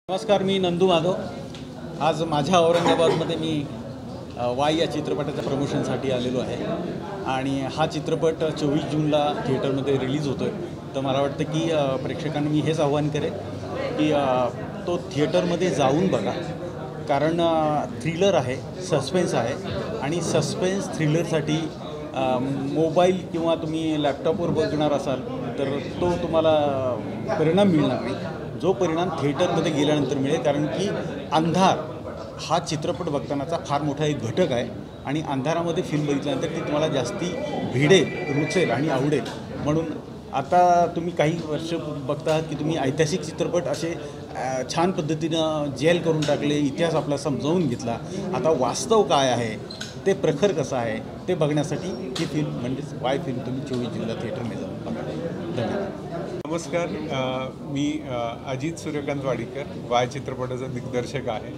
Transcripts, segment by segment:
नमस्कार, मी नंदू माधव। आज माझ्या औरंगाबादमध्ये मी वाय या चित्रपटाच्या प्रमोशनसाठी आलेलो आहे आणि हा चित्रपट 24 जूनला थिएटरमध्ये रिलीज होतो आहे। तर मला वाटतं की प्रेक्षकांना मी हेच आव्हान करेन की तो थिएटरमध्ये जाऊन बघा, कारण थ्रिलर आहे, सस्पेन्स आहे आणि सस्पेन्स थ्रिलरसाठी मोबाईल किंवा तुम्ही लॅपटॉपवर बघणार असाल तर तो तुम्हाला परिणाम मिळणार नाही, जो परिणाम थिएटरमध्ये गेल्यानंतर मिळेल। कारण की अंधार हा चित्रपट बघतानाचा फार मोठा एक घटक आहे आणि अंधारामध्ये फिल्म बघितल्यानंतर ती तुम्हाला जास्ती भिडेल, रुचेल आणि आवडेल। म्हणून आता तुम्ही काही वर्ष बघता आहात की तुम्ही ऐतिहासिक चित्रपट असे छान पद्धतीनं जेल करून टाकले, इतिहास आपला समजावून घेतला। आता वास्तव काय आहे, ते प्रखर कसं आहे ते बघण्यासाठी ही फिल्म म्हणजेच वाय फिल्म तुम्ही 24 जूनला थिएटरमध्ये जाऊन बघा। धन्यवाद। नमस्कार, मी अजित सूर्यकांत वाडीकर, वाय चित्रपटाचा दिग्दर्शक आहे।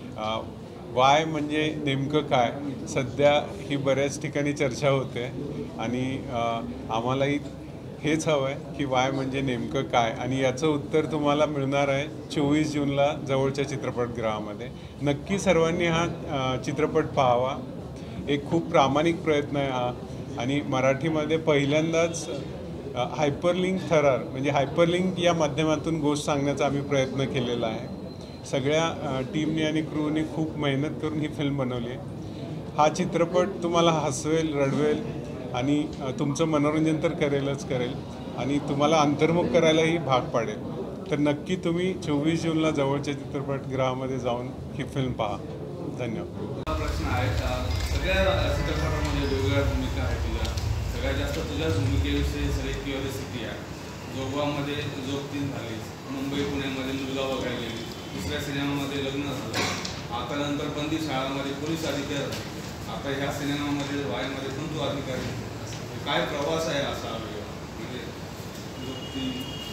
वाय म्हणजे नेमकं काय, सध्या ही बऱ्याच ठिकाणी चर्चा होते आणि आम्हालाही हेच हवं आहे की वाय म्हणजे नेमकं काय, आणि याचं उत्तर तुम्हाला मिळणार आहे 24 जूनला जवळच्या चित्रपटगृहामध्ये। नक्की सर्वांनी हा चित्रपट पाहावा। एक खूप प्रामाणिक प्रयत्न आहे हा, आणि मराठीमध्ये पहिल्यांदाच हायपरलिंक थरार म्हणजे हायपरलिंक या माध्यमातून गोष्ट सांगण्याचा आम्ही प्रयत्न केलेला आहे। सगळ्या टीमने आणि क्रूने खूप मेहनत करून ही फिल्म बनवली आहे। हा चित्रपट तुम्हाला हसवेल, रडवेल आणि तुमचं मनोरंजन तर करेलच करेल आणि तुम्हाला अंतर्मुख करायलाही भाग पाडेल। तर नक्की तुम्ही 24 जूनला जवळच्या चित्रपटगृहामध्ये जाऊन ही फिल्म पहा। धन्यवाद। प्रश्न आहे, सगळ्या चित्रपटामध्ये वेगवेगळ्या भूमिका आहेत तुझ्या, सगळ्यात जास्त तुझ्याच भूमिकेविषयी सगळी क्युरिओसिटी आहे। जोगवामध्ये जोगतीन झाली, मुंबई पुण्यामध्ये मुलगा बघायला गेली, दुसऱ्या सिनेमामध्ये लग्न झालं, आता नंतर बंदी शाळामध्ये पोलीस अधिकारी झाले, आता ह्या सिनेमामध्ये वायमध्ये पण तू अधिकारी। काय प्रवास आहे असा म्हणजे जोगती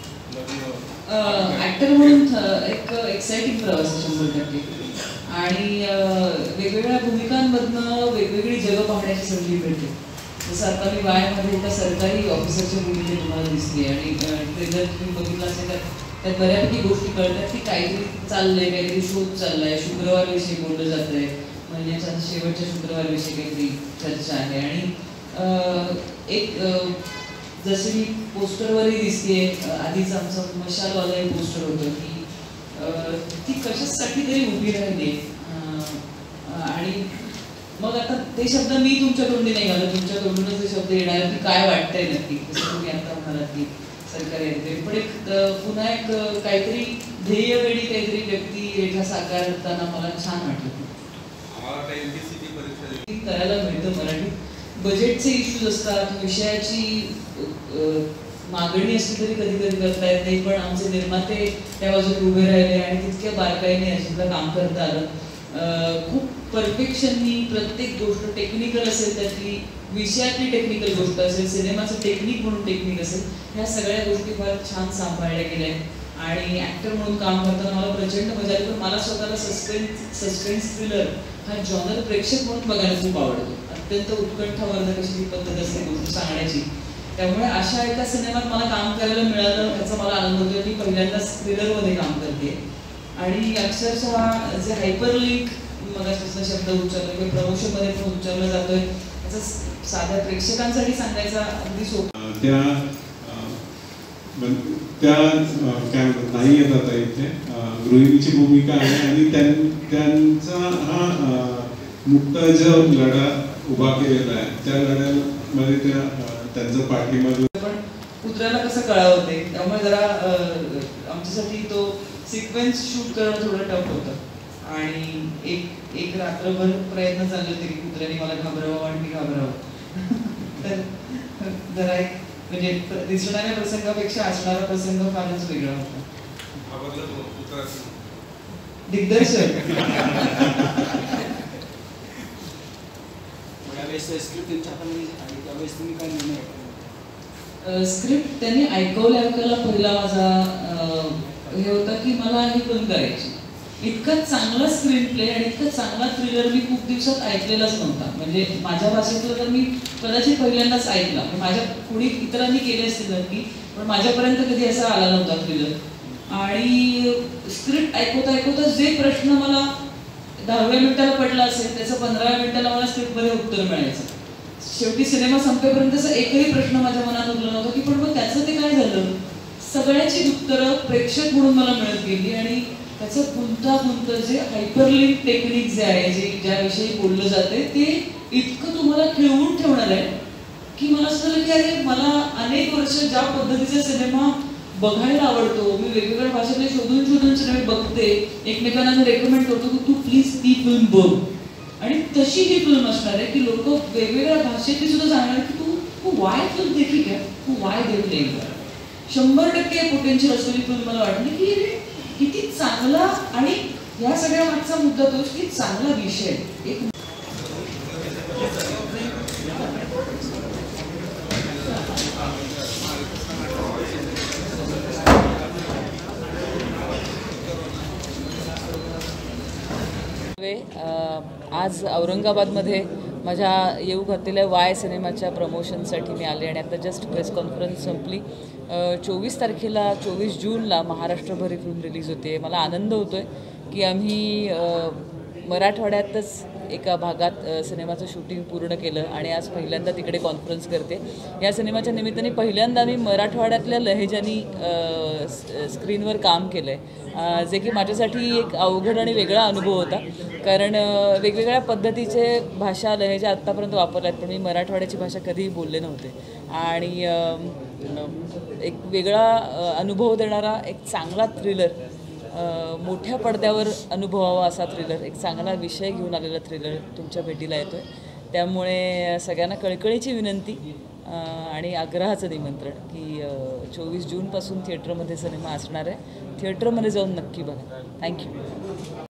लग्न ॲक्टर म्हणून एक एक्साइटिंग प्रवास 100%, आणि वेगवेगळ्या भूमिकांमधनं वेगवेगळी जगं पाहण्याची संधी मिळते। जसं आता मी वायमध्ये एका सरकारी ऑफिसरच्या भूमिकेत तुम्हाला दिसली आणि ट्रेलर तुम्ही बघितलं असेल तर त्यात बऱ्यापैकी गोष्टी कळतात की काहीतरी चाललंय, काहीतरी शोध चाललाय, शुक्रवारविषयी बोललं जात आहे, म्हणजे शेवटच्या शुक्रवारविषयी काहीतरी चर्चा आहे। आणि एक जसे मी पोस्टरवरही दिसते, आधीच आमचं मशालवाला एक पोस्टर होतं की ती कशासाठी तरी उभी राहिली, आणि मग आता ते शब्द मी तुमच्या तोंडी नाही घालत, तुमच्या तोंडूनच ते शब्द येणार की काय वाटतंय नक्की, जसं तुम्ही आता म्हणालात की सरकारी अधिकारी, पण एक पुन्हा एक काहीतरी ध्येयवेळी काहीतरी व्यक्ती रेखा साकारताना मला छान वाटलं। आम्हाला MPSC परीक्षा करायला मिळतं मराठीत। बजेटचे इश्यूज असतात, विषयाची मागणी असली तरी कधी कधी करता येत नाही, पण आमचे निर्माते त्या बाजूने उभे राहिले आणि तितक्या बारकाईने अजितला काम करता आलं। खूप परफेक्शननी प्रत्येक गोष्ट टेक्निकल असेल, त्यातली विषयातली टेक्निकल गोष्ट असेल, सिनेमाचं टेक्निक म्हणून टेक्निक असेल, ह्या सगळ्या गोष्टी फार छान सांभाळल्या गेल्या आणि ॲक्टर म्हणून काम करताना मला प्रचंड मजा आली। पण मला स्वतःला सस्पेन्स थ्रिलर हा जॉनर प्रेक्षक म्हणून बघायला खूप आवडतो। अत्यंत उत्कंठावर्धक अशी पद्धत असते गोष्ट सांगण्याची, त्यामुळे अशा एका सिनेमात मला काम करायला मिळालं ह्याचा मला आनंद होतो। मी पहिल्यांदाच थ्रिलरमध्ये काम करते आणि अक्षरशः जे हायपरलिंक मगापासून शब्द उच्चारला किंवा प्रमोशनमध्ये पण उच्चारला जातोय, त्याचा साध्या प्रेक्षकांसाठी सांगायचा अगदी सोपं त्या काय म्हणतात नाही येत आता इथे गृहिणीची भूमिका आहे आणि त्यांचा हा मुक्त जो लढा उभा केलेला आहे, त्या लढ्यामध्ये त्यांचं पाठिंबा पण कुत्र्याला कसं कळावं ते, त्यामुळे जरा आमच्यासाठी तो सिक्वेन्स शूट करणं थोडं टफ होतं आणि एक रात्रभर प्रयत्न चालले होते की कुत्र्याने मला घाबरावं आणि मी घाबरावं। तर जरा एक म्हणजे दिसणाऱ्या प्रसंगापेक्षा असणारा प्रसंग फारच वेगळा होता। दिग्दर्शक स्क्रिप्ट त्यांनी ऐकवल्या पहिला माझा हे होता की मला ही फिल्म करायची। इतका चांगला स्क्रीन प्ले आणि इतका चांगला थ्रिलर मी खूप दिवसात ऐकलेलाच नव्हता। म्हणजे माझ्या भाषेतलं तर मी कदाचित पहिल्यांदाच ऐकला, माझ्या कुणी इतरांनी केले असतील नक्की, पण माझ्यापर्यंत कधी असा आला नव्हता थ्रिलर। आणि स्क्रिप्ट ऐकवता ऐकवता जे प्रश्न मला 10व्या मिनिटाला पडला असेल त्याचं 15व्या मिनिटाला मला स्क्रिप्टमध्ये उत्तर मिळायचं. शेवटी सिनेमा संपेपर्यंतचा एकही प्रश्न माझ्या मनात उरला नव्हता की पण मग त्याचं ते काय झालं. सगळ्याची उत्तरं प्रेक्षक म्हणून मला मिळत गेली आणि त्याचं गुंतागुंत जे हायपरलिंक टेक्निक जे आहे जे ज्याविषयी बोललं जाते ते इतकं तुम्हाला खिळवून ठेवणार आहे की मला असं झालं की अरे मला अनेक वर्ष ज्या पद्धतीचा सिनेमा बघायला आवडतो, मी वेगवेगळ्या भाषेतले शोधून शोधून सिनेमे बघते, एकमेकांना रेकमेंड करतो की तू प्लीज ती फिल्म बघ. आणि तशी ही फिल्म असणार आहे की लोक वेगवेगळ्या भाषेतली सुद्धा सांगणार की तू वाय फिल्म देखी काय, तू वाय देखील 100% पोटेन्शियल असलेली फिल्म मला वाटली की किती चांगला आणि या सगळ्या मागचा मुद्दा तोच की चांगला विषय. एक आज औरंगाबादमध्ये माझ्या येऊ घातलेल्या वाय सिनेमाच्या प्रमोशनसाठी मी आले आणि आता जस्ट प्रेस कॉन्फरन्स संपली. 24 तारखेला 24 जूनला महाराष्ट्रभर ही फिल्म रिलीज होते. मला आनंद होतो आहे की आम्ही मराठवाड्यातच एका भागात सिनेमाचं शूटिंग पूर्ण केलं आणि आज पहिल्यांदा तिकडे कॉन्फरन्स करते. या सिनेमाच्या निमित्ताने पहिल्यांदा मी मराठवाड्यातल्या लहेजानी स्क्रीनवर काम केलं आहे, जे की माझ्यासाठी एक अवघड आणि वेगळा अनुभव होता. कारण वेगवेगळ्या पद्धतीचे भाषा लहेजा आत्तापर्यंत वापरल्यात, पण मी मराठवाड्याची भाषा कधीही बोलले नव्हते. आणि एक वेगळा अनुभव देणारा एक चांगला थ्रिलर, मोठ्या पडद्यावर अनुभवावा असा थ्रिलर, एक चांगला विषय घेऊन आलेला थ्रिलर तुमच्या भेटीला येतो आहे. त्यामुळे सगळ्यांना कळकळीची विनंती आणि आग्रहाचं निमंत्रण की 24 जूनपासून थिएटरमध्ये सिनेमा असणार आहे. थिएटरमध्ये जाऊन नक्की बघा. थँक्यू.